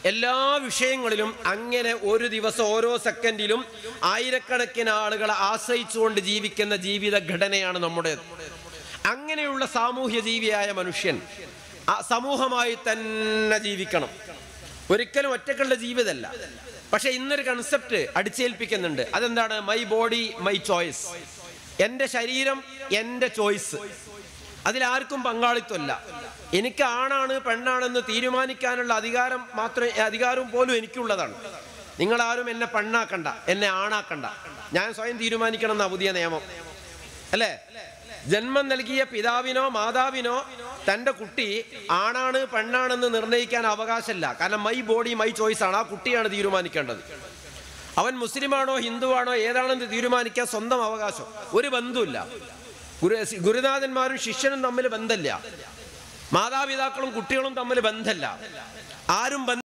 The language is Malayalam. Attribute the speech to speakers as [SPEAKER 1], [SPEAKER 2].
[SPEAKER 1] എല്ലാ വിഷയങ്ങളിലും അങ്ങനെ ഒരു ദിവസം ഓരോ സെക്കൻഡിലും ആയിരക്കണക്കിന് ആളുകളെ ആശ്രയിച്ചുകൊണ്ട് ജീവിക്കുന്ന ജീവിത ഘടനയാണ് നമ്മുടേത്. അങ്ങനെയുള്ള സാമൂഹ്യ ജീവിയായ മനുഷ്യൻ സമൂഹമായി തന്നെ ജീവിക്കണം. ഒരിക്കലും ഒറ്റക്കുള്ള ജീവിതമല്ല. പക്ഷെ ഇന്നൊരു കൺസെപ്റ്റ് അടിച്ചേൽപ്പിക്കുന്നുണ്ട്. അതെന്താണ്? My body my choice. എൻ്റെ ശരീരം എൻ്റെ ചോയ്സ്. അതിലാർക്കും പങ്കാളിത്തമല്ല. എനിക്ക് ആണാണ് പെണ്ണാണെന്ന് തീരുമാനിക്കാനുള്ള അധികാരം പോലും എനിക്കുള്ളതാണ്. നിങ്ങളാരും എന്നെ പെണ്ണാക്കണ്ട, എന്നെ ആണാക്കണ്ട. ഞാൻ സ്വയം തീരുമാനിക്കണം എന്നാ പുതിയ നിയമം, അല്ലേ? ജന്മം നൽകിയ പിതാവിനോ മാതാവിനോ തൻ്റെ കുട്ടി ആണാണ് പെണ്ണാണെന്ന് നിർണ്ണയിക്കാൻ അവകാശമില്ല. കാരണം മൈ ബോഡി മൈ ചോയ്സ് ആണ്. ആ കുട്ടിയാണ് തീരുമാനിക്കേണ്ടത്. അവൻ മുസ്ലിമാണോ ഹിന്ദുവാണോ ഏതാണെന്ന് തീരുമാനിക്കാൻ സ്വന്തം അവകാശം. ഒരു ബന്ധമില്ല. ഗുരുനാഥന്മാരും ശിഷ്യനും തമ്മിൽ ബന്ധമില്ല. മാതാപിതാക്കളും കുട്ടികളും തമ്മിൽ ബന്ധമില്ല. ആരും